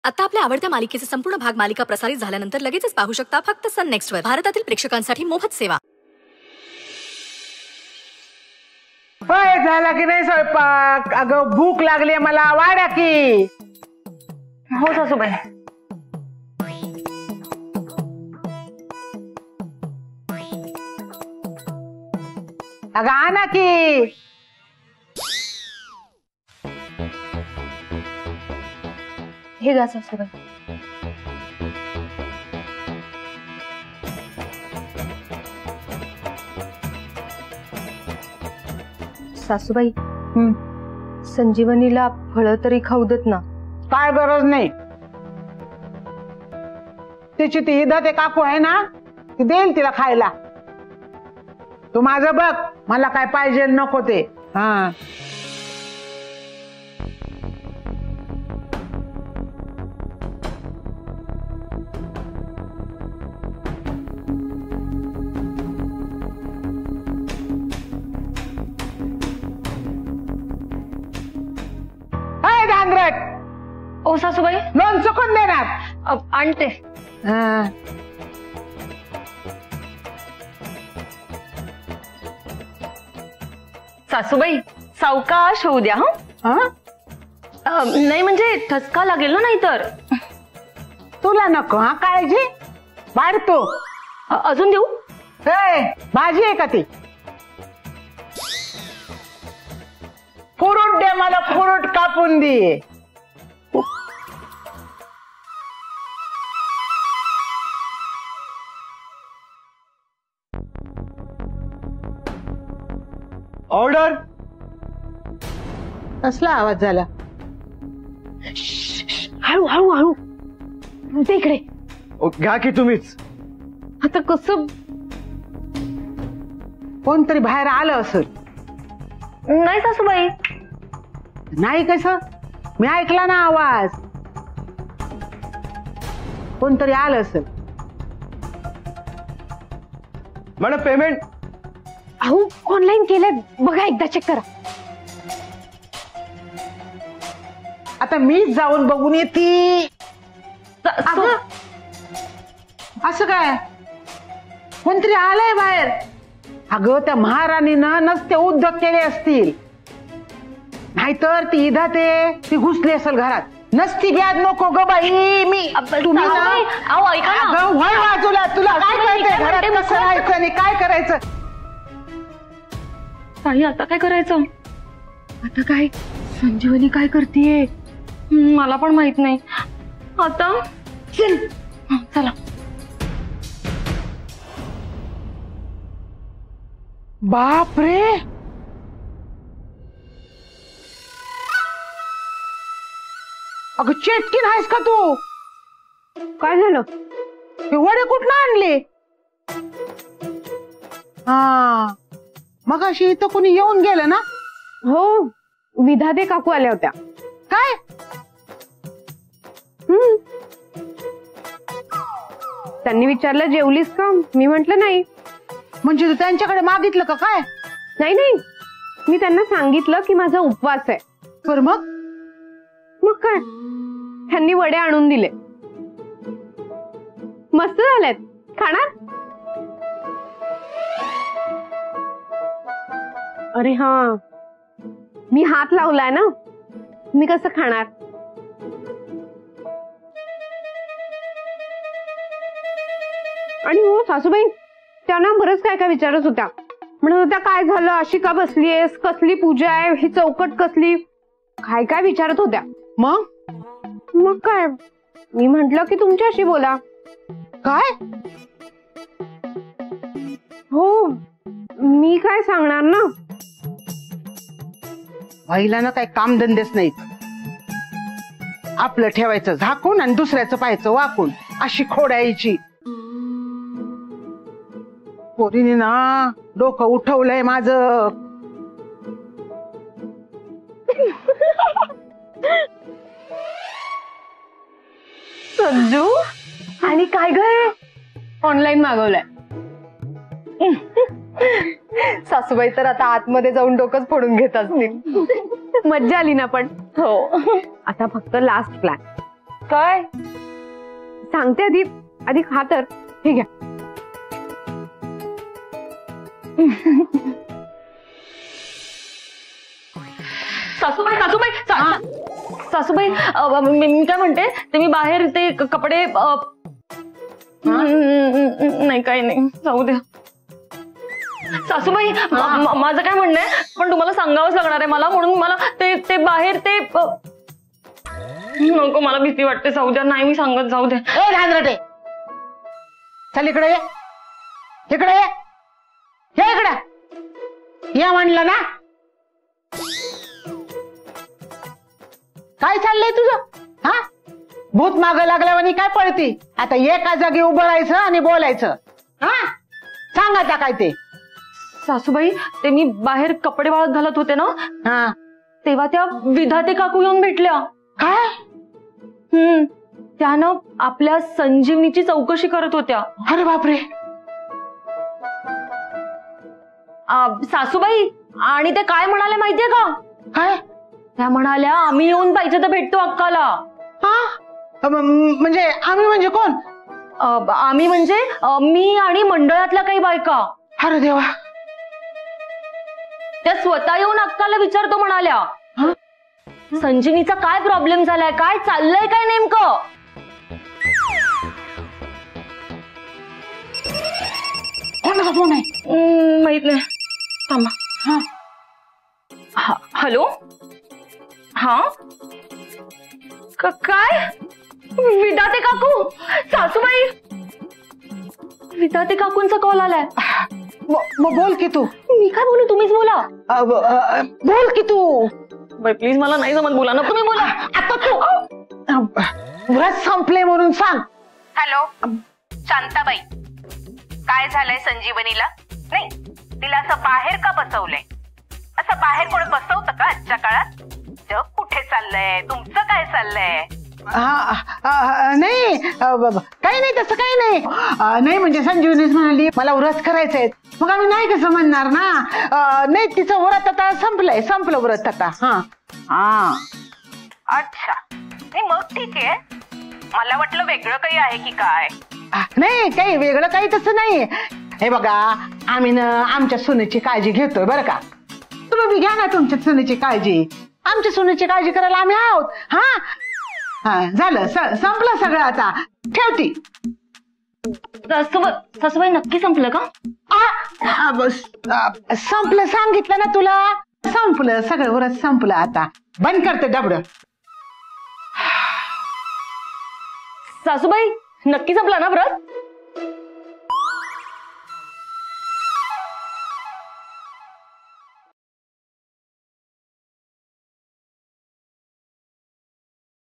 आता आपल्या आवडत्या मालिकेचे संपूर्ण भाग मालिका प्रसारित झाल्यानंतर लगेचच पाहू शकता फक्त सन नेक्स्ट वर. भारतातील प्रेक्षकांसाठी मोफत सेवा. होय, झाला की नाही स्वयंपाक? अगं भूक लागली मला, वाढा की. हो सासूबाई. अगं आणा की. हे गा सासूबाई. सासूबाई, संजीवनीला फळं तरी खाऊ देत ना. काय गरज नाही. तिची ती ईदा ते काकू आहे ना, ती देईल तिला खायला. तू माझं बघ, मला काय पाहिजे नको ते. हा ओ सासूबाई, लोणचं कोण देणार? आणते. सासूबाई सावकाश होऊ द्या. नाही म्हणजे ठसका लागेल ना, नाहीतर. तुला नको हा काळजी. वाढतो अजून देऊ? भाजी आहे का ती? कुरूट दे मला, कुरूट कापून दे. ऑर्डर. कसला आवाज झाला? हळू हळू हळू. ते इकडे. घ्या की तुम्हीच. आता कसं? कोणतरी बाहेर आलं असेल. नाही सासूबाई. नाही कसं? मी ऐकला ना आवाज. कोणतरी आलं असेल. Madam payment. अहो ऑनलाईन केलंय बघा, एकदा चेक करा. आता मीच जाऊन बघून येते. असं काय? कोणतरी आलंय बाहेर. अगं त्या महाराणीनं नसते उद्योग केले असतील, नाहीतर ती ईदा ती घुसली असेल घरात. नसती ब्याज नको ग बाई. मी तुम्ही वळ बाजूला. तुला काय कळतंय घरात कसं राहायचं आणि काय करायचं? ताई आता काय करायचं? आता काय संजीवनी काय करतेय मला पण माहित नाही. आता चला. बाप रे, अगं चेटकीन आहेस का तू? काय झालं? हे वडे कुठनं आणले? हा मग अशी इथं कोणी येऊन गेलं ना? हो, विधाते काकू आल्या होत्या. काय? त्यांनी विचारलं जेवलीस का? मी म्हंटल नाही. म्हणजे तू त्यांच्याकडे मागितलं का काय? नाही नाही, मी त्यांना सांगितलं की माझा उपवास आहे. तर मग काय? त्यांनी वडे आणून दिले. मस्त झालेत. खाणार? अरे हा, मी हात लावलाय ना, मी कसं खाणार? आणि हो सासूबाई, त्यांना बरंच काय काय विचारत होत्या. म्हणत होत्या काय झालं, अशी का बसलीयस, कसली पूजा आहे, ही चौकट कसली, काय काय विचारत होत्या. मग काय, मी म्हंटल की तुमच्याशी बोला. काय? हो, मी काय सांगणार ना. महिलांना काही कामधंदेच नाहीत. आपलं ठेवायचं झाकून आणि दुसऱ्याचं पाहायचं वाकून, अशी खोडायची. पोरीने ना डोकं उठवलंय माझं. संजू, आणि काय ग? ऑनलाईन मागवलंय. सासूबाई तर आता आतमध्ये जाऊन डोकंच फोडून घेत असतील. मज्जा आली ना पण. हो. आता फक्त लास्ट प्लॅन. काय सांगते आधी आधी खा तर ठीक आहे. सासूबाई सासूबाई सासूबाई मी काय म्हणते ते मी बाहेर ते कपडे नाही काही नाही जाऊ द्या सासूबाई. माझं काय म्हणणं आहे पण तुम्हाला सांगावंच लागणार आहे मला म्हणून मला ते बाहेर ते नको मला भीती वाटते जाऊ द्या नाही मी सांगत जाऊ द्या. ए धांदरटे चल इकडे ये इकडे ये हे इकडे ये म्हणलं ना. काय चाललंय तुझं हा भूत मागं लागल्यावानी काय पळती आता एका जागी उभं राहायचं आणि बोलायचं हा सांग आता काय ते. सासूबाई ते मी बाहेर कपडे वाळत घालत होते ना हा तेव्हा त्या विधाते काकू येऊन भेटल्या. काय त्यानं आपल्या संजीवनीची चौकशी करत होत्या. अरे बापरे. सासूबाई आणि ते काय म्हणाले माहितीये का काय त्या म्हणाल्या आम्ही येऊन पाहिजे तर भेटतो अक्काला. हा म्हणजे आम्ही म्हणजे कोण. आम्ही म्हणजे मी आणि मंडळातल्या काही बायका. अरे देवा. त्या स्वतः येऊन अक्काला विचारतो म्हणाल्या संजीवनीचा काय प्रॉब्लेम झालाय काय चाललंय काय नेमकं. कोणाचा फोन आहे माहित नाही थांबा. हॅलो हा काय विधाते काकू सासूबाई विधाते काकूंचा कॉल आलाय. मग बोल की तू. मी काय बोलू तुम्हीच बोला. बोल की तू. प्लीज मला नाही जमत बोला ना तुम्ही बोला. आता तू व्रत संपले म्हणून सांग. हॅलो शांताबाई काय झालंय संजीवनीला. नाही तिला असं बाहेर का बसवलंय. असं बाहेर कोण बसवतं का आजच्या काळात. जग कुठे चाललंय तुमचं काय चाललंय. नाही काही नाही तसं काही नाही. नाही म्हणजे संजीवनीच म्हणाली मला व्रत करायचंय मग आम्ही नाही कसं म्हणणार ना. नाही तिचं व्रत आता संपलं व्रत आता. हा अच्छा नाही मग ठीक आहे. मला वाटलं वेगळं काही आहे की काय. नाही काही वेगळं काही तसं नाही. हे बघा आम्ही ना आमच्या सुनेची काळजी घेतोय बरं का. तुम्ही बी घ्या ना तुमच्या सुनेची काळजी. आमच्या सुनेची काळजी करायला आम्ही आहोत. हा झालं संपलं सगळं आता ठेवती. सासूबाई नक्की संपलं का. संपलं सांगितलं ना तुला. संपलं सगळं व्रत संपलं आता बंद करते डबड. सासूबाई नक्की संपला ना व्रत.